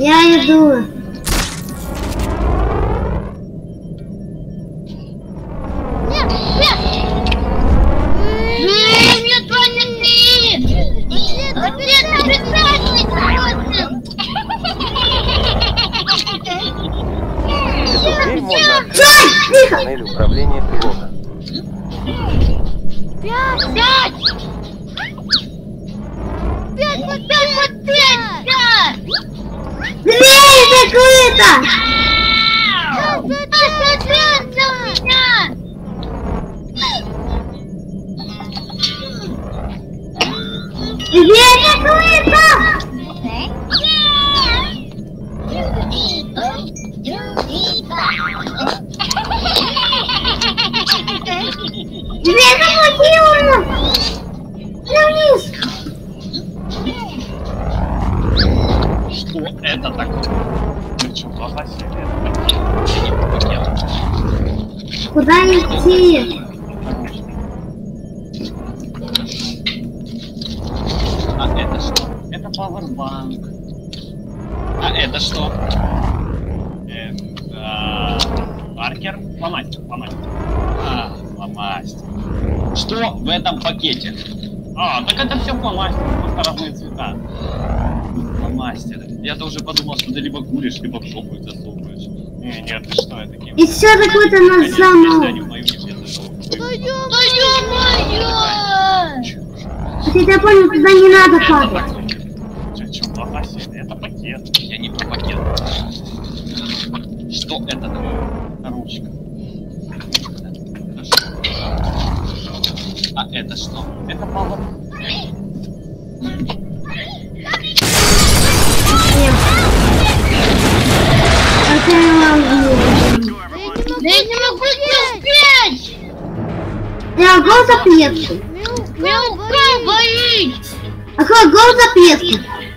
Я иду. Теперь можно открыть панель управления пилота. 5! Дверь закрыта! Дверь закрыта! Дверь заблокирована! Вниз! Что это такое? Ничего себе. Куда идти? А это что? Это пауэрбанк. А это что? Маркер? Фломастер. А, фломастер. Что в этом пакете? А, так это все фломастер, просто разные цвета. Фломастеры. Я-то уже подумал, что ты либо куришь, либо в жопу их засовываешь. Нет, ты что, это кем? И все такое-то на самом. Ты понял, туда не надо падать. Это пакет. Я не про пакет. Что это такое? Ручка. А это что? Это пауэр. Я не могу успеть! Я гол за пьесу. Мелкая боит! А как гол за пьесу?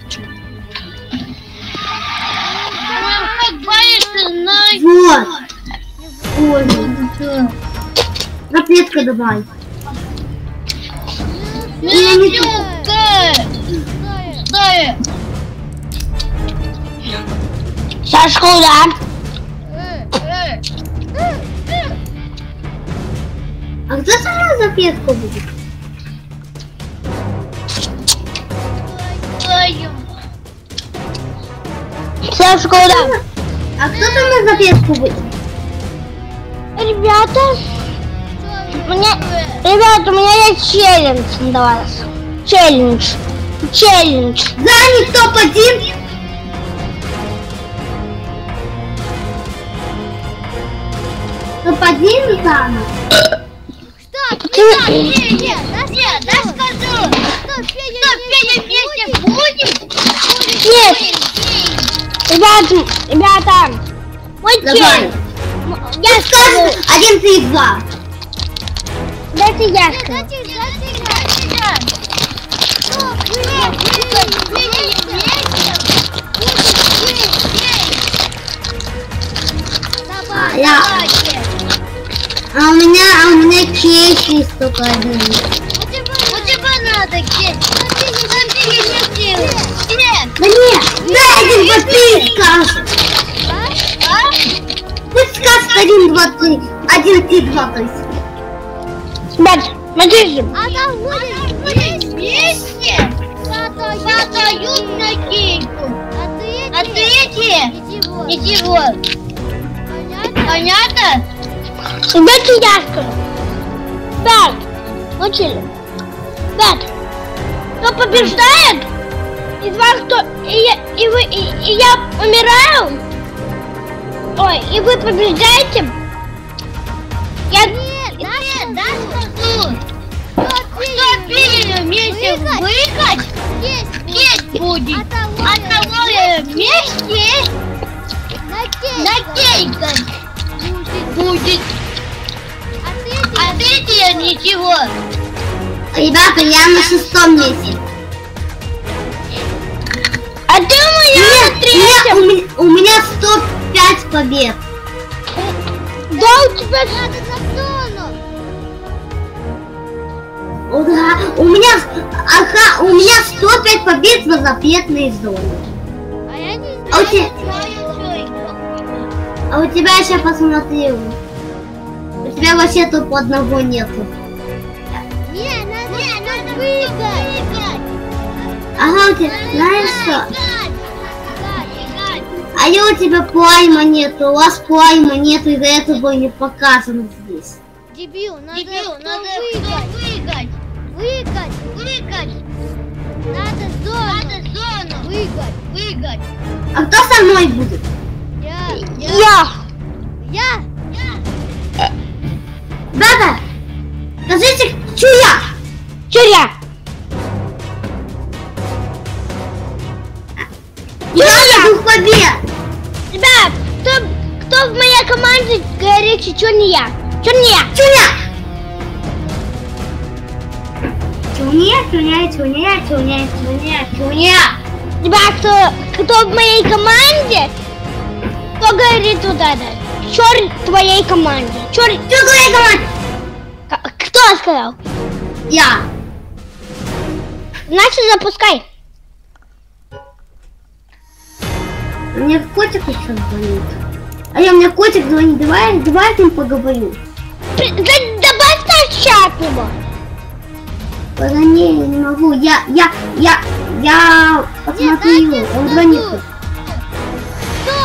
Как боится, знай! Вот. Ой. Запретка давай. Мелкая! Стой! Сейчас куда? А кто сама запретку будет? Сейчас куда? А кто там на запретку будет? Ребята, у меня есть челлендж для вас. Челлендж. Занят топ-1. Топ-1 занят. Нет, да скажу! Что, Федя вместе будем? Нет! Ребята! Мой челлендж! Я скажу 1, 3, 2. Дайте я скажу. А у меня кейс есть только один. У тебя надо кейс. Да нет, дай 1, 2, 3 скажет. Пусть скажет 1, 2, 3. 1, 3, 2, то есть. Смотрите. А там будет вместе задают на кейку. А третье ничего. Понятно? Дайте я скажу. 5. Учили. 5. Кто побеждает? Из вас кто? И я умираю? Ой, и вы побеждаете? Да, скажу. Кто первый вместе выиграть, есть будет. А того вместе на кейках будет. А третье ничего. Ребята, я на 6-м месте. А ты у меня на 3-м. У меня 105 побед. Да, у тебя надо на зону. Ура! У меня 105 побед в запретной зоне. А я не знаю. А у тебя я сейчас посмотрю. У тебя вообще тут одного нету. Не, надо выиграть. Ага, у тебя, знаешь что? А я у тебя плайма нету, у вас плайма нету, из-за этого не показано здесь. Дебил, надо выиграть. Выиграть. Надо зону. Выиграть. А кто со мной будет? Я. Да. Скажите, чуя. Я дух побед. Ребят, кто в моей команде горячий, чё не я? Чуня. Ребят, кто в моей команде, кто говорит вот это? Черт твоей команде. Черт твоей команде. Кто сказал? Я. Значит, запускай. Мне котик еще звонит. А мне котик звонит. Давай с ним поговорю. Добавь наш чат его. Не могу. Я посмотрю. Он звонит. Что?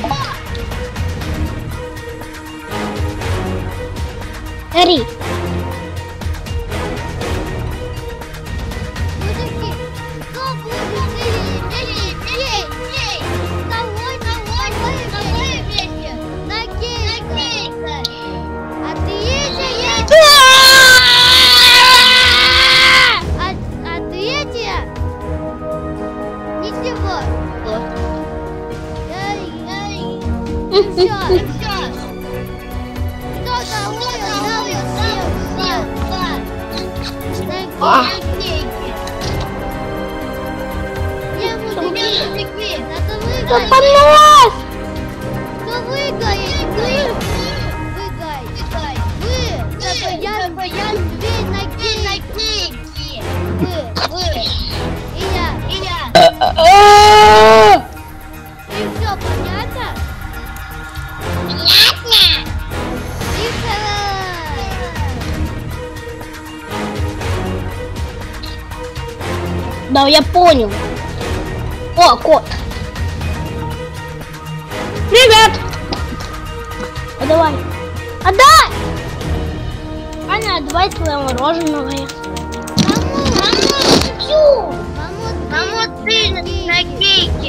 Смотри. Кто понос? Кто выиграет? Две ноги. Вы. И я. И все понятно? Да, я понял. О, кот. Привет. Давай. Отдай. Аня, давай твое мороженое. Маму, ты на кейке.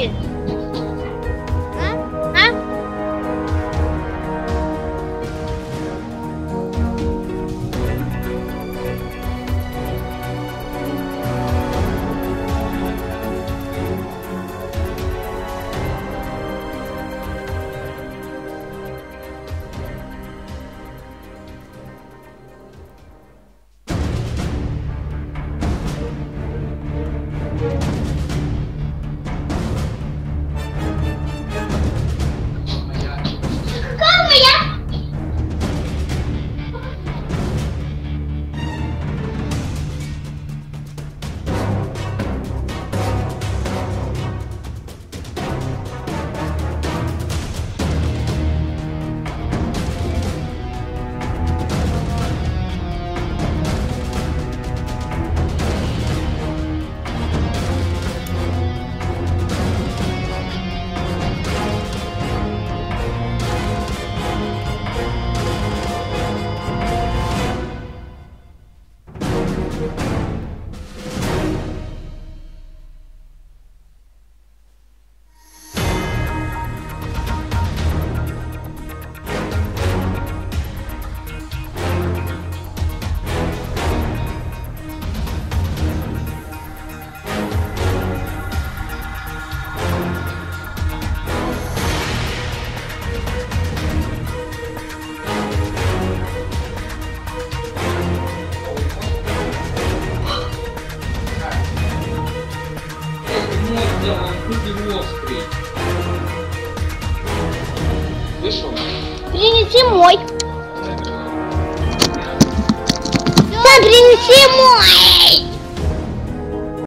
Вышел? Принеси мой. Да, принеси мой.